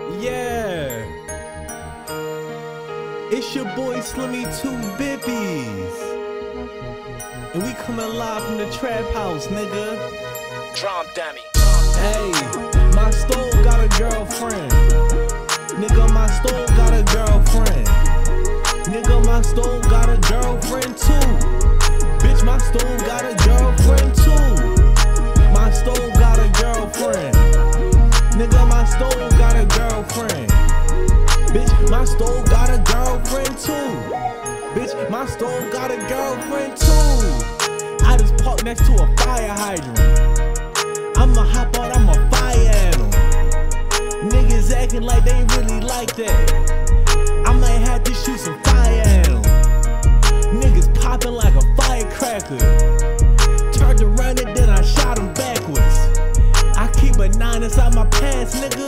Yeah, it's your boy Slimmy 2 Bippies, and we coming live from the trap house, nigga. Drum dummy. Hey, my stove got a girlfriend. Nigga, my stove got a girlfriend. Nigga, my stove got a girlfriend too. Bitch, my stove got a girlfriend too. My stove got a girlfriend. Nigga, my stove got a girlfriend. Bitch, my stove got a girlfriend too. Bitch, my stove got a girlfriend too. I just parked next to a fire hydrant. I'ma hop out, I'ma fire at them. Niggas acting like they really like that. I might have to shoot some fire at them. Niggas popping like a firecracker. Turned around and then I shot them backwards. I keep a 9 inside my pants, nigga.